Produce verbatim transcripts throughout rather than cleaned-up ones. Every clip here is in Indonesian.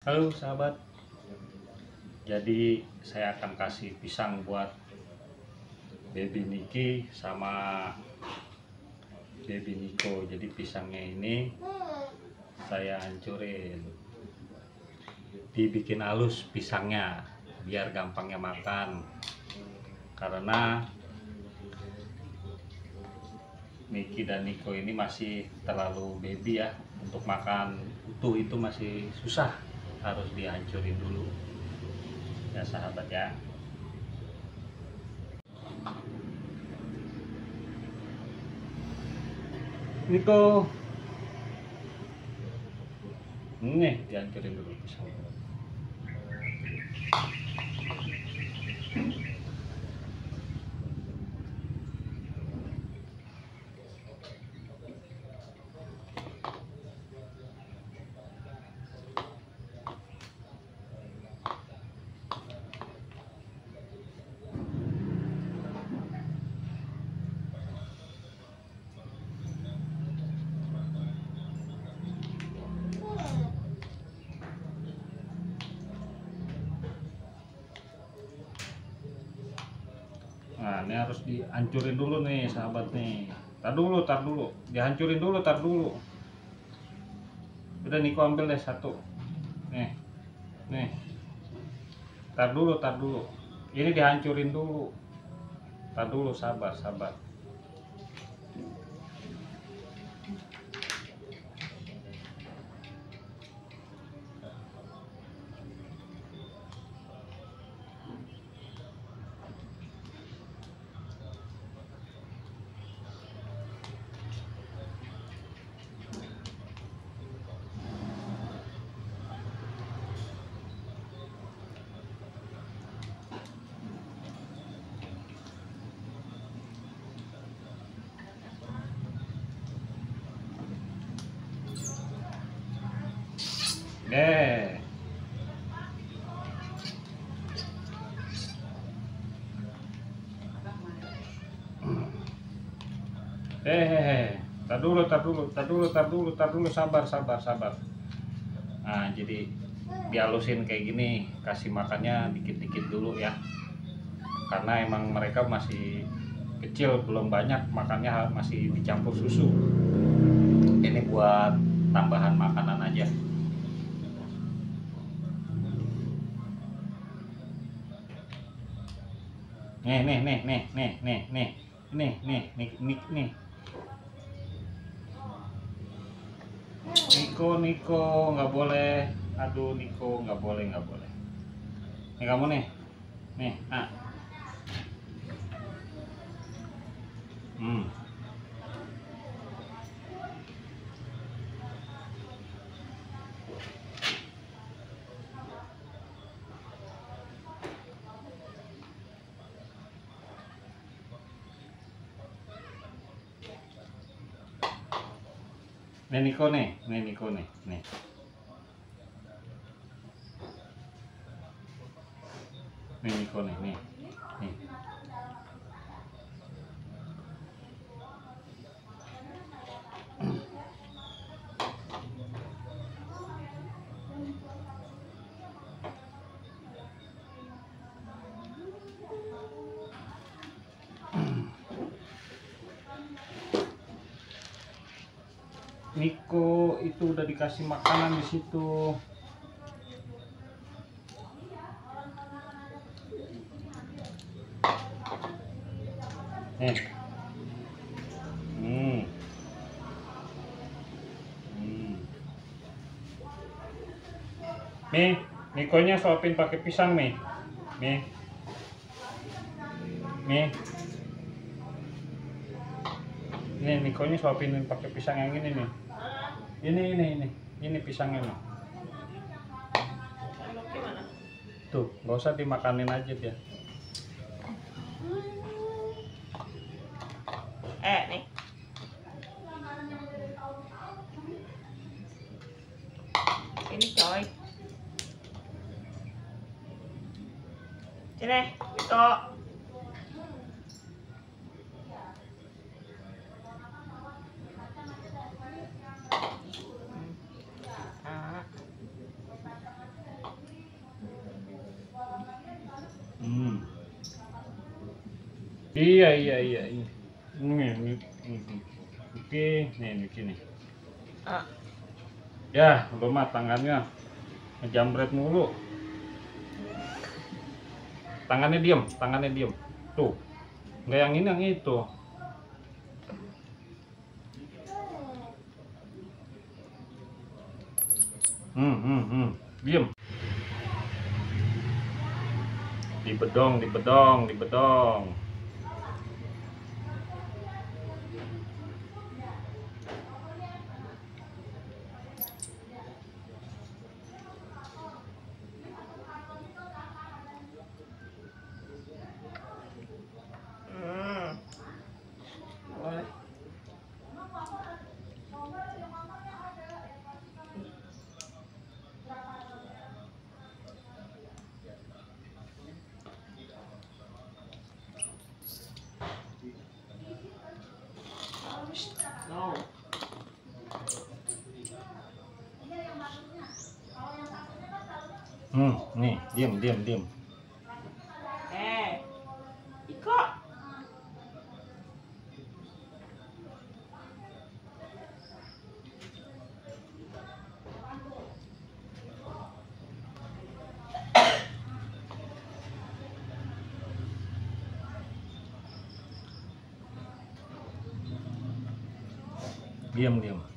Halo sahabat, jadi saya akan kasih pisang buat baby Niki sama baby Niko. Jadi pisangnya ini saya hancurin, dibikin halus pisangnya biar gampangnya makan, karena Niki dan Niko ini masih terlalu baby ya, untuk makan utuh itu masih susah, harus dihancurin dulu ya sahabat ya. Niko, nih dihancurin dulu pisang. Nah, ini harus dihancurin dulu nih sahabat nih. Tar dulu, tar dulu. Dihancurin dulu, tar dulu. Udah Niko ambil deh satu. Nih. Nih. Tar dulu, tar dulu. Ini dihancurin dulu. Tar dulu, sabar, sabar. Deh. Eh, tar dulu, tar dulu, tar dulu, tar dulu, tar dulu, sabar, sabar, sabar. Nah, jadi dihalusin kayak gini, kasih makannya dikit-dikit dulu ya. Karena emang mereka masih kecil, belum banyak makannya, masih dicampur susu. Ini buat tambahan makanan aja. Nih, nih, nih, nih, nih, nih, nih, nih, nih, nih, nih, nih. Niko, Niko, nggak boleh. Aduh, Niko, nggak boleh, nggak boleh. Nih kamu nih, nih, ah, hmm. Nih Niko nih, nih Niko nih, nih. Nih Niko nih, nih, nih. Niko itu udah dikasih makanan di situ. Nih. Hmm. Hmm. Nih, Nikonya suapin pakai pisang nih. Nih. Nih. Nih, Nikonya suapin pakai pisang yang ini nih. Ini ini ini. Ini pisangnya nih. Tuh, nggak usah dimakanin aja dia. Eh, nih. Ini coy. Sini, Vito. Ah. Iya iya iya ini. Ini, ini, ini. Oke, nih di sini. Ah. Ya, lu mah tangannya ngejambret mulu. Tangannya diem, tangannya diem. Tuh. Enggak yang ini, yang itu. Hmm, hmm, hmm. Diem. Dibedong, dibedong, dibedong. Hmm. Boleh. No. Hmm, nih, diem, diem, diem. Eh. Iko. Diam, diam.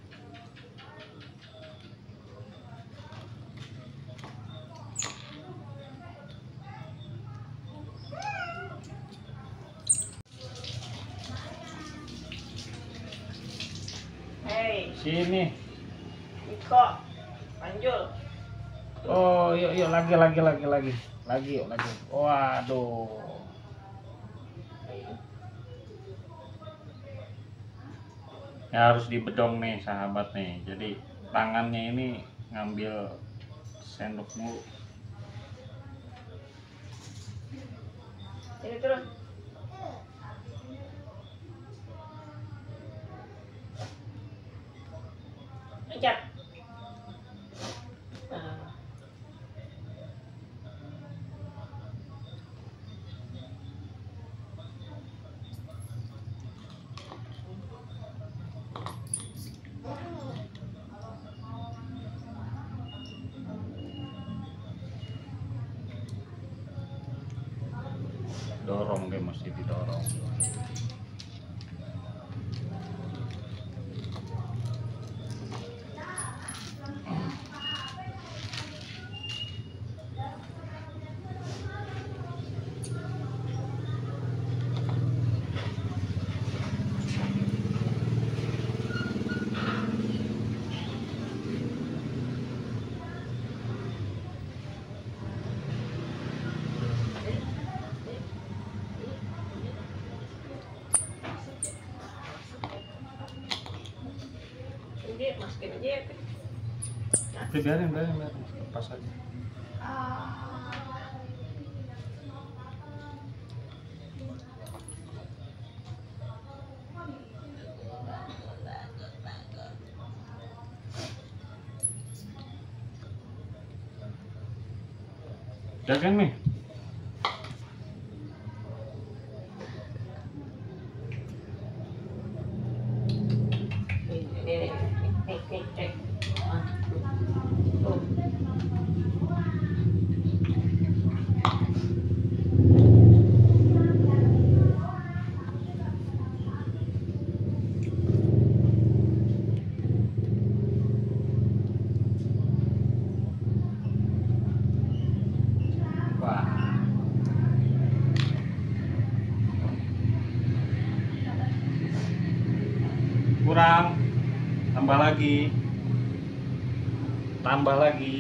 Hei. Sini. Iko. Panjul. Oh, yuk, yuk, lagi, lagi, lagi, lagi. Lagi, yuk, lagi. Waduh. Ya harus dibedong nih, sahabat nih. Jadi tangannya ini ngambil sendok mulu. Ini terus. Pencet. Ah. Dorong deh, mesti didorong. Ini masukin aja ya. Oke, biarin, biarin, biarin. Lepas aja. Jagain nih. Ini, ini, ini, ini, ini. Ah, tuh. Wah. Kurang. Tambah lagi. Tambah lagi.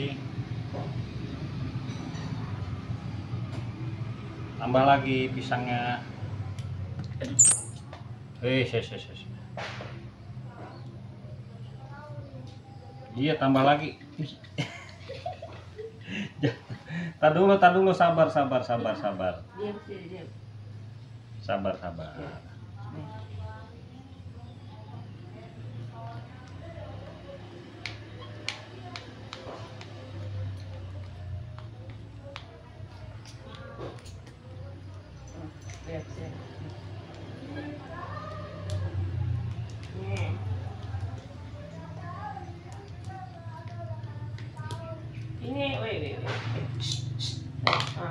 Tambah lagi pisangnya. Eh, ses, ses, ses. Iya, tambah lagi. Tar dulu, tar dulu, sabar, sabar, sabar, sabar. Diam sih, diam. Sabar, sabar. Nih. Hmm, siap siap. Nih. Ini, wait, wait, wait. Ah.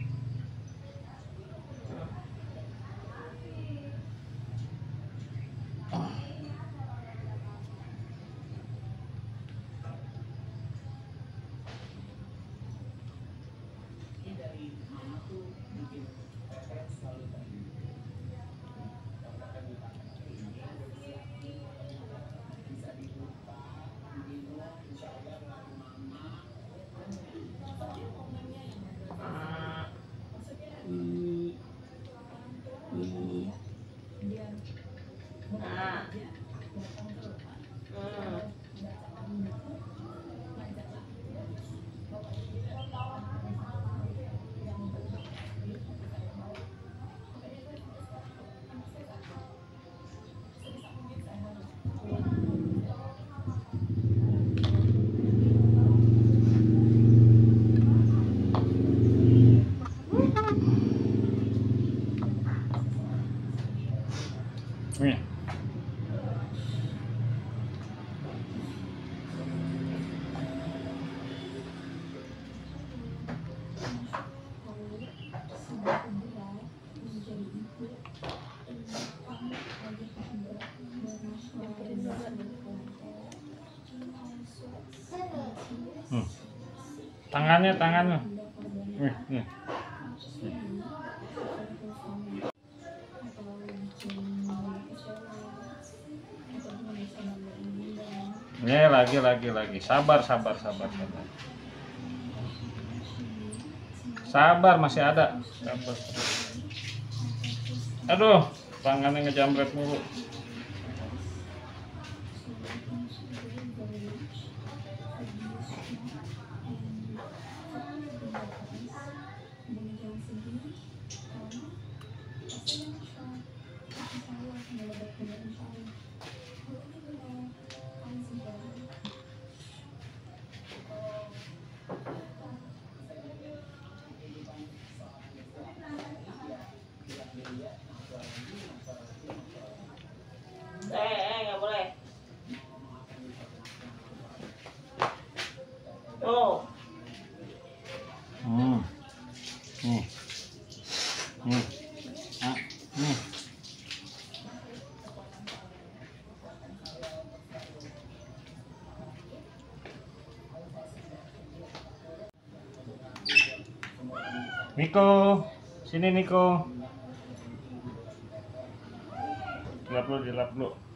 Ah. Hmm. Nih. Hmm. Tangannya, tangannya. Nih, nih. Nih, lagi, lagi, lagi. Sabar, sabar, sabar, sabar. Sabar, masih ada. Sabar. Aduh, tangannya ngejamret mulu. Eh, eh, nggak boleh. Oh. Hmm. Nih. Nih. Ah, nih. Niko, sini Niko. Dilap dulu, dilap dulu.